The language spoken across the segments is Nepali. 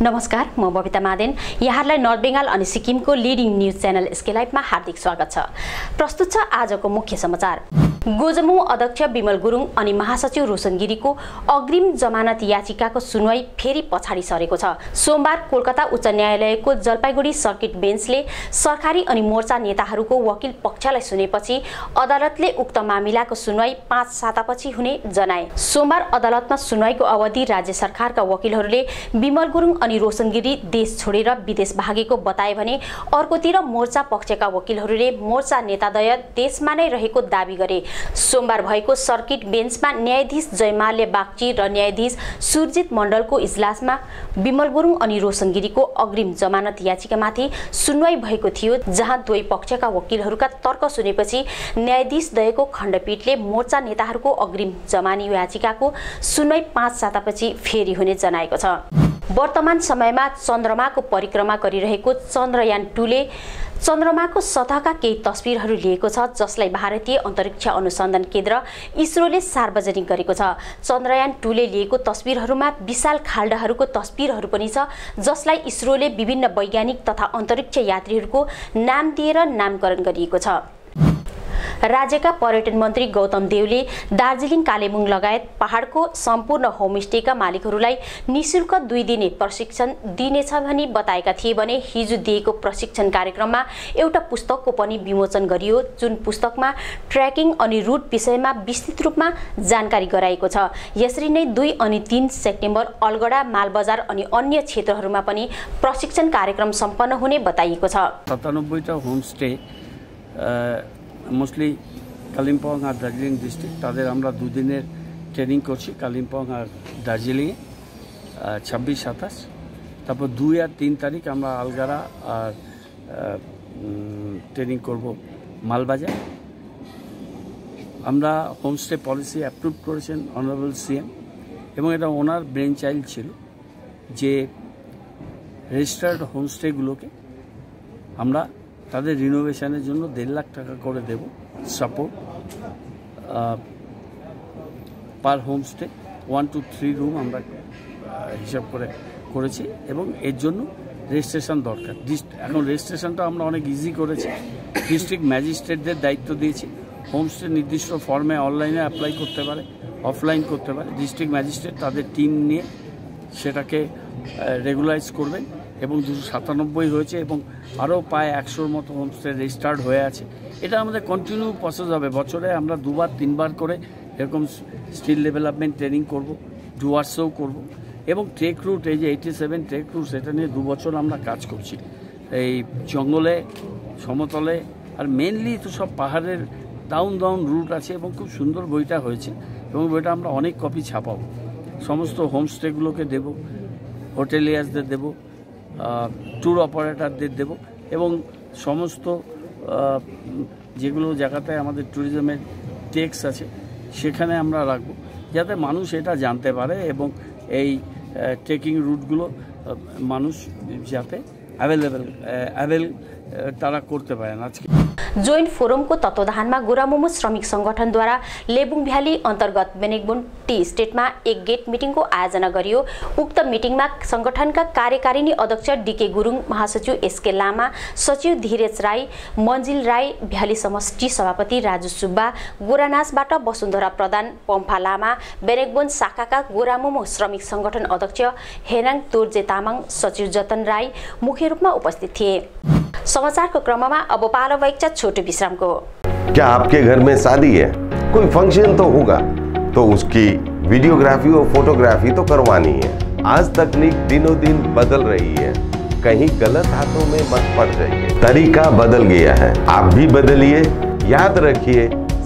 नमस्कार, म बबिता मादेन। यहाँलाई नर्थ बेंगाल अनि सिक्किमको लिडिङ न्यूज च्यानल एसके लाइभमा हार्दिक स्वागत छ। प्रस्तुत छ आजको मुख्य समाचार। गोजमु अध्यक्ष विमल गुरुङ अनि महासचिव रोशन गिरीको अग्रिम जमानत याचिकाको सुनवाई फेरि पछाडि सरेको छ। सोमबार कोलकाता उच्च न्यायालयको जलपाइगुडी सर्किट बेन्चले सरकारी अनि मोर्चा नेताहरूको वकिल पक्षलाई सुनेपछि अदालतले उक्त मामिलाको सुनवाई 5 सातापछि हुने जनाए। सोमबार अदालतमा सुनवाईको अवधि राज्य सरकारका वकिलहरूले विमल गुरुङ अनि रोशन गिरी देश छोडेर विदेश भागेको बताए भने अर्कोतिर मोर्चा पक्षका वकिलहरूले मोर्चा नेताद्वय देशमा नै रहेको दाबी गरे। सोमबार भएको सर्किट बेन्चमा न्यायाधीश जयमाल्य बागची र न्यायाधीश सुरजित मण्डलको इजलासमा विमल गुरुङ अनि रोशन गिरीको अग्रिम जमानत याचिकामाथि सुनवाई भएको थियो, जहाँ दुवै पक्षका वकिलहरूका तर्क सुनेपछि न्यायाधीश दयको खण्डपीठले मोर्चा नेताहरूको अग्रिम जमानत याचिकाको सुनवाई 5 सातापछि फेरि हुने जनाएको छ। वर्तमान समयमा चन्द्रमाको परिक्रमा गरिरहेको चन्द्रयान 2 ले चन्द्रमाको सतहका केही तस्बिरहरू लिएको छ, जसलाई भारतीय अन्तरिक्ष अनुसन्धान केन्द्र इसरोले सार्वजनिक गरेको छ। चन्द्रयान 2 ले लिएको तस्बिरहरूमा विशाल खाल्डाहरूको तस्बिरहरू पनि छ, जसलाई इसरोले विभिन्न वैज्ञानिक तथा अन्तरिक्ष यात्रीहरूको नाम दिएर नामकरण गरिएको छ। राज्यका पर्यटन मन्त्री गौतम देवले दार्जिलिङ, कालेबुङ लगायत पहाडको सम्पूर्ण होमस्टेका मालिकहरूलाई निशुल्क 2 दिने प्रशिक्षण दिनेछ भनी बताएका थिए भने हिजो दिएको प्रशिक्षण कार्यक्रममा एउटा पुस्तकको पनि विमोचन गरियो, जुन पुस्तकमा ट्र्याकिङ अनि रुट विषयमा विस्तृत रूपमा जानकारी गराएको छ। यसरी नै 2 अनि 3 सेप्टेम्बर अलगढा, मालबजार अनि अन्य क्षेत्रहरूमा पनि प्रशिक्षण कार्यक्रम सम्पन्न हुने बताइएको छ। 97 टा होमस्टे মোস্টলি কালিম্পং আর দার্জিলিং ডিস্ট্রিক্ট, তাদের আমরা 2 দিনের ট্রেনিং করছি কালিম্পং আর দার্জিলিংয়ে 26-27। তারপর 2 আর 3 তারিখ আমরা আলগারা আর ট্রেনিং করব মালবাজার। আমরা হোমস্টে পলিসি অ্যাপ্রুভ করেছেন অনারেবল সিএম, এবং এটা ওনার ব্রেন চাইল্ড ছিল যে রেজিস্টার্ড হোমস্টেগুলোকে আমরা তাদের রিনোভেশনের জন্য 1.5 লাখ টাকা করে দেব support per homestay. 1 to 3 room আমরা হিসাব করেছি, এবং এর জন্য রেজিস্ট্রেশন দরকার। এখন রেজিস্ট্রেশনটা আমরা অনেক ইজি করেছি। ডিস্ট্রিক্ট ম্যাজিস্ট্রেটদের দায়িত্ব দিয়েছি। হোমস্টে নির্দিষ্ট ফর্মে অনলাইনে অ্যাপ্লাই করতে পারে, অফলাইন করতে পারে। ডিস্ট্রিক্ট ম্যাজিস্ট্রেট তাদের টিম নিয়ে সেটাকে রেগুলারাইজ করবেন, এবং 297 হয়েছে, এবং আরও প্রায় 100-র মতো হোমস্টে রেজিস্টার্ড হয়ে আছে। এটা আমাদের কন্টিনিউ প্রসেস হবে। বছরে আমরা 2-3 করে এরকম স্কিল ডেভেলপমেন্ট ট্রেনিং করব, ডুয়ার্সেও করব, এবং ট্রেক রুট, এই যে 87 ট্রেক রুট, সেটা নিয়ে 2 বছর আমরা কাজ করছি। এই জঙ্গলে, সমতলে, আর মেনলি তো সব পাহাড়ের ডাউন রুট আছে, এবং খুব সুন্দর বইটা হয়েছে, এবং বইটা আমরা অনেক কপি ছাপাবো। সমস্ত হোমস্টেগুলোকে দেব, হোটেলিয়ার্সদের দেব, ট্যুর অপারেটরদের দেব, এবং সমস্ত যেগুলো জায়গাতে আমাদের ট্যুরিজমের ট্যাক্স আছে সেখানে আমরা রাখবো, যাতে মানুষ এটা জানতে পারে, এবং এই ট্রেকিং রুটগুলো মানুষ যাতে অ্যাভেল তারা করতে পারেন। আজকে जोइन्ट फोरमको तत्वावधानमा गोरामुमो श्रमिक संगठनद्वारा लेबुङ भ्याली अन्तर्गत बेनेकबुन टी स्टेटमा एक गेट मिटिङको आयोजना गरियो। उक्त मिटिङमा संगठनका कार्यकारिणी अध्यक्ष डीके गुरुङ, महासचिव एसके लामा, सचिव धीरज राई, मन्जिल राई, भ्याली समष्टि सभापति राजु सुब्बा, गोरानासबाट वसुन्धरा प्रधान, पम्फा लामा, बेनेकबुन शाखाका गोरामुमो श्रमिक संगठन अध्यक्ष हेनाङ तोर्जे तामाङ, सचिव जतन राई मुख्य रूपमा उपस्थित थिए। समाचारको क्रममा अब पालो भएको छोटो विश्रामको। क्या आपके घर में शादी है, कोई फंक्शन तो होगा, तो उसकी वीडियोग्राफी और फोटोग्राफी तो करवानी है। आज तकनीक दिनों दिन बदल रही है, कहीं गलत हाथों में मत पड़ जाइए। तरीका बदल गया है, आप भी बदलिए। याद रखिए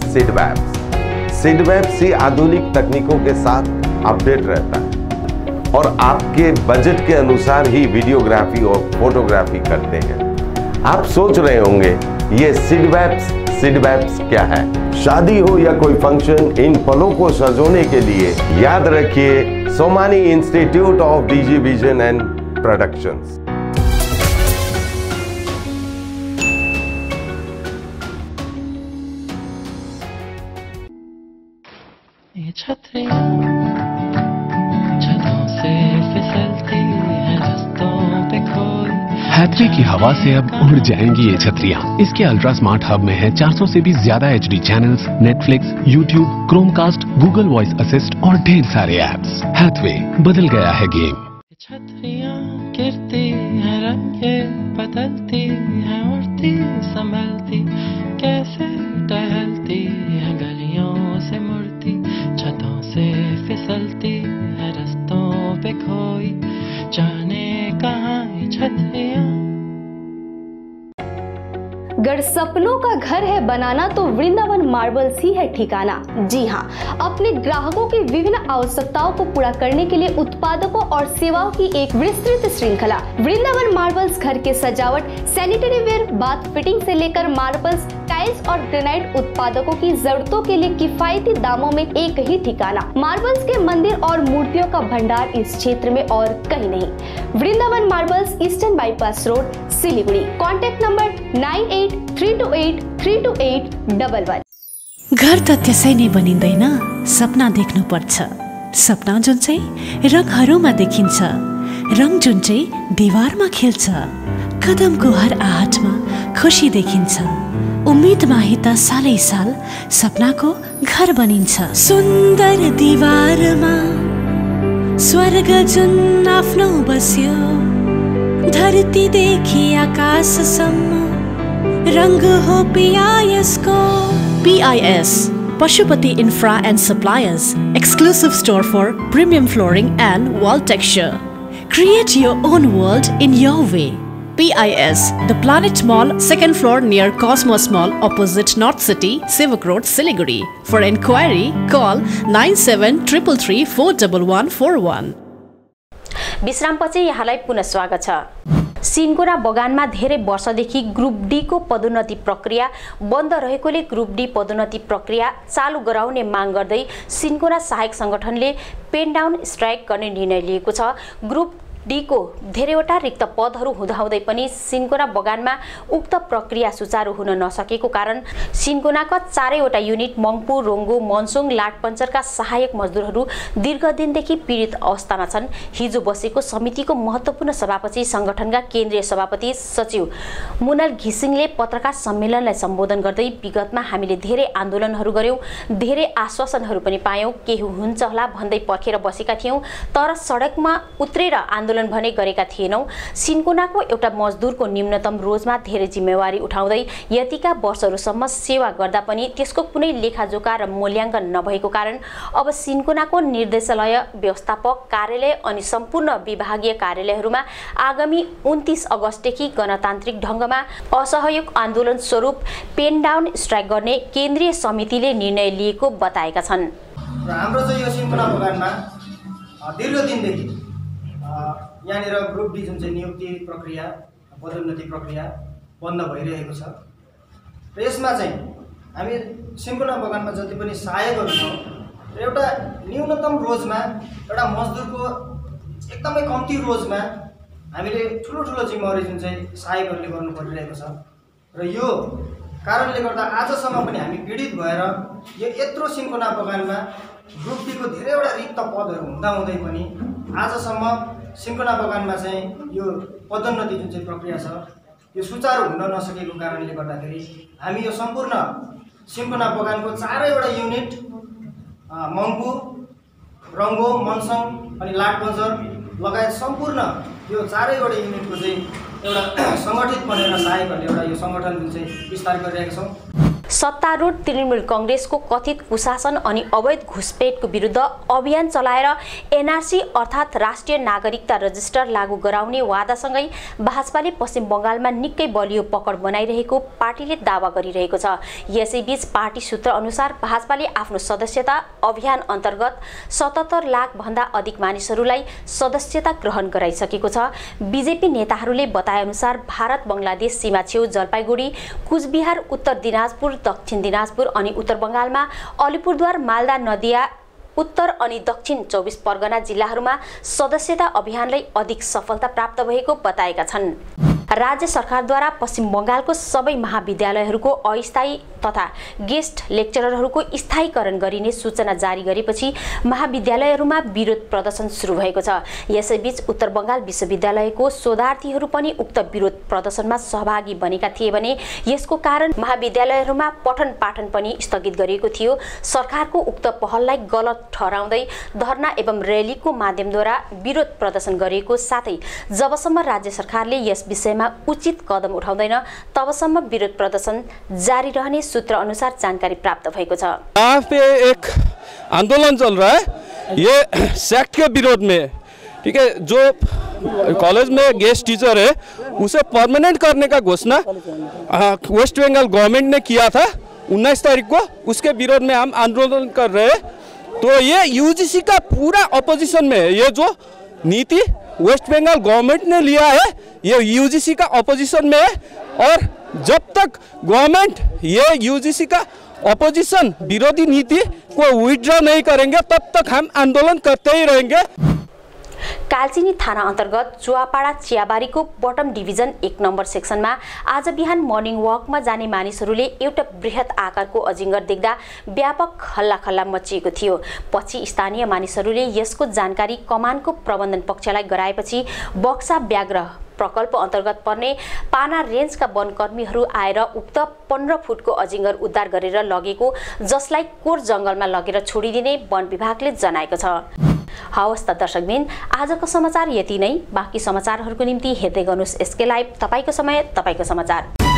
सिडवैप्स से आधुनिक तकनीकों के साथ अपडेट रहता है, और आपके बजट के अनुसार ही वीडियोग्राफी और फोटोग्राफी करते हैं। आप सोच रहे होंगे ये सिडवैप्स क्या है? शादी हो या कोई फंक्शन, इन पलों को सजोने के लिए याद रखिए Somani institute of digi vision and productions. ये छतरी छतों से फिसलती है हैथवे की हवा से अब उड़ जाएंगी ये छतरियां। इसके अल्ट्रा स्मार्ट हब में है 400 से भी ज्यादा HD channels, Netflix, YouTube, Chromecast, Google voice assist और ढेर सारे ऐप्स। हैथवे, बदल गया है गेम। छतरियां गिरती हैं, रंगे बदलती हैं, उड़ती संभलती कैसे टहलती है, गलियों से मुड़ती, छतों से फिसलती है, रस्तों पे खोई जाने कहाँ ये छतरियां। अगर सपनों का घर है बनाना तो वृंदावन मार्बल्स ही है ठिकाना। जी हाँ, अपने ग्राहकों की विभिन्न आवश्यकताओं को पूरा करने के लिए उत्पादकों और सेवाओं की एक विस्तृत श्रृंखला। वृंदावन मार्बल्स घर के सजावट, सैनिटरी वेयर, बाथ फिटिंग से लेकर मार्बल्स, टाइल्स और ग्रेनाइट उत्पादकों की जरूरतों के लिए किफायती दामों में एक ही ठिकाना। मार्बल्स के मंदिर और मूर्तियों का भंडार इस क्षेत्र में और कहीं नहीं। Vrindavan marbles, eastern bypass road, Siliguri. Contact number 9832832811। घर त त्यसै नै बनिँदैन, सपना देख्नुपर्छ। सपना जुन चाहिँ रङहरूमा देखिन्छ, रङ जुन चाहिँ दिवारमा खेल्छ। कदमको हर आहटमा खुसी देखिन्छ। उम्मेदमा ही त सालै साल सपनाको घर बनिन्छ। सुन्दर दिवारमा स्वर्ग जुन आफ्नो बस्यो, धरतीदेखि आकाशसम्म रंग हो PIS को। PIS, Pashupati Infra and Suppliers, exclusive store for premium flooring and wall texture. Create your own world in your way. PIS, The Planet Mall, 2nd floor near Cosmos Mall, opposite North City, Sivak Road, Siliguri. For inquiry, call 9733341141. विश्रामपछि यहाँलाई पुनः स्वागत छ। सिन्कोना बगानमा धेरै वर्षदेखि ग्रुप डी को पदोन्नति प्रक्रिया बन्द रहेकोले ग्रुप डी पदोन्नति प्रक्रिया चालू गराउने माग गर्दै सिन्कोना सहायक संगठनले पेन डाउन स्ट्राइक गर्ने निर्णय लिएको छ। ग्रुप डी को धेरैवटा रिक्त पदहरू हुँदाहुँदै पनि सिन्कोना बगानमा उक्त प्रक्रिया सुचारू हुन नसकेको कारण सिन्कोनाका चारैवटा युनिट मङपु, रोङ्गो, मनसुङ, लाटपन्चरका सहायक मजदुरहरू दीर्घदिनदेखि पीडित अवस्थामा छन्। हिजो बसेको समितिको महत्त्वपूर्ण सभापछि संगठनका केन्द्रीय सभापति सचिव मुनल घिसिङले पत्रकार सम्मेलनलाई सम्बोधन गर्दै विगतमा हामीले धेरै आन्दोलनहरू गर्यौं, धेरै आश्वासनहरू पनि पायौं, केही हुन्छ होला भन्दै पर्खेर बसेका थियौं, तर सडकमा उत्रेर आन्दोलन भने गरेका थिएनौं। सिन्कोनाको एउटा मजदुरको न्यूनतम रोजमा धेरै जिम्मेवारी उठाउँदै यतिका वर्षहरूसम्म सेवा गर्दा पनि त्यसको कुनै लेखाजोखा र मूल्याङ्कन नभएको कारण अब सिन्कोनाको निर्देशालय, व्यवस्थापक कार्यालय अनि सम्पूर्ण विभागीय कार्यालयहरूमा आगामी 29 अगस्तदेखि गणतान्त्रिक ढङ्गमा असहयोग आन्दोलन स्वरूप पेन डाउन स्ट्राइक गर्ने केन्द्रीय समितिले निर्णय लिएको बताएका छन्। हाम्रो चाहिँ यो सिन्कोना बगानमा दीर्घ दिनदेखि यहाँनिर ग्रुप डी जुन चाहिँ नियुक्ति प्रक्रिया, पदोन्नति प्रक्रिया बन्द भइरहेको छ र यसमा चाहिँ हामी सिन्कोना बगानमा जति पनि सहायकहरू छौँ र एउटा न्यूनतम रोजमा एउटा मजदुरको एकदमै कम्ती रोजमा हामीले ठुलो जिम्मेवारी जुन चाहिँ सहायकहरूले गर्नु परिरहेको छ र यो कारणले गर्दा आजसम्म पनि हामी पीडित भएर यो यत्रो सिन्कोना बगानमा ग्रुप डी को धेरैवटा रिक्त पदहरू हुँदाहुँदै पनि आजसम्म सिन्कोना बगानमा चाहिँ यो पदोन्नति जुन चाहिँ प्रक्रिया छ यो सुचारू हुन नसकेको कारणले गर्दाखेरि हामी यो सम्पूर्ण सिन्कोना बगानको चारैवटा युनिट मङपु, रङ्गो, मनसङ अनि लाटपन्चर लगायत सम्पूर्ण यो चारैवटा युनिटको चाहिँ एउटा सङ्गठित बनेर सहायकहरूले एउटा यो सङ्गठन जुन चाहिँ विस्तार गरिरहेका छौँ। सत्तारूढ तृणमूल कांग्रेसको कथित कुशासन अनि अवैध घुसपेटको विरुद्ध अभियान चलाएर एनआरसी अर्थात् राष्ट्रिय नागरिकता रजिस्टर लागू गराउने वादासँगै भाजपाले पश्चिम बंगालमा निकै बलियो पकड बनाइरहेको पार्टीले दावा गरिरहेको छ। यसैबीच पार्टी सूत्र अनुसार भाजपाले आफ्नो सदस्यता अभियान अन्तर्गत 77 लाख भन्दा अधिक मानिसहरूलाई सदस्यता ग्रहण गराइसकेको छ। बीजेपी नेताहरूले बताए अनुसार भारत बंगलादेश सीमा छेउ जलपाइगुडी, कुचबिहार, उत्तर दिनाजपुर, दक्षिण दिनाजपुर अनि उत्तर बंगालमा अलिपुरद्वार, मालदा, नदिया, उत्तर अनि दक्षिण 24 परगना जिल्लाहरूमा सदस्यता अभियानलाई अधिक सफलता प्राप्त भएको बताएका छन्। राज्य सरकारद्वारा पश्चिम बङ्गालको सबै महाविद्यालयहरूको अस्थायी तथा गेस्ट लेक्चररहरूको स्थायीकरण गरिने सूचना जारी गरेपछि महाविद्यालयहरूमा विरोध प्रदर्शन सुरु भएको छ। यसैबीच उत्तर बङ्गाल विश्वविद्यालयको शोधार्थीहरू पनि उक्त विरोध प्रदर्शनमा सहभागी बनेका थिए भने यसको कारण महाविद्यालयहरूमा पठन पाठन पनि स्थगित गरिएको थियो। सरकारको उक्त पहललाई गलत ठहराउँदै धरना एवं रैलीको माध्यमद्वारा विरोध प्रदर्शन गरिएको साथै जबसम्म राज्य सरकारले यस विषयमा उचित कदम उठाउँदैन तबसम्म विरोध प्रदर्शन जारी रहने सूत्र अनुसार जानकारी प्राप्त भएको छ। यहाँ पे एक आंदोलन चल रहा है ये सेक्ट के विरोध में, ठीक है। जो कॉलेज में गेस्ट टीचर है उसे परमानेंट करने का घोषणा वेस्ट बंगाल गवर्नमेंट ने किया था 19 तारीख को, उसके विरोध में हम आंदोलन कर रहे हैं। तो ये यूजीसी का पूरा अपोजिशन में है। ये जो नीति वेस्ट बंगाल गवर्नमेंट ने लिया है ये यूजीसी का अपोजिशन में है और जब तक गवर्नमेंट ये यूजीसी का अपोजिशन विरोधी नीति को विथड्रॉ नहीं करेंगे तब तक हम आंदोलन करते ही रहेंगे। कालचिनी थाना अन्तर्गत चुवापाडा चियाबारीको बटम डिभिजन 1 नम्बर सेक्सनमा आज बिहान मर्निङ वकमा जाने मानिसहरूले एउटा बृहत आकारको अजिङ्गर देख्दा व्यापक हल्लाखल्ला मचिएको थियो। पछि स्थानीय मानिसहरूले यसको जानकारी कमानको प्रबन्धन पक्षलाई गराएपछि बक्सा व्याघ्र प्रकल्प अन्तर्गत पर्ने पाना रेन्जका वनकर्मीहरू आएर उक्त 15 फुटको अजिङ्गर उद्धार गरेर लगेको, जसलाई कोर जंगलमा लगेर छोडिदिने वन विभागले जनाएको छ। हवस् त दर्शकबिन, आजको समाचार यति नै। बाँकी समाचारहरूको निम्ति हेर्दै गर्नुहोस् एसके लाइभ। तपाईको समय, तपाईको समाचार।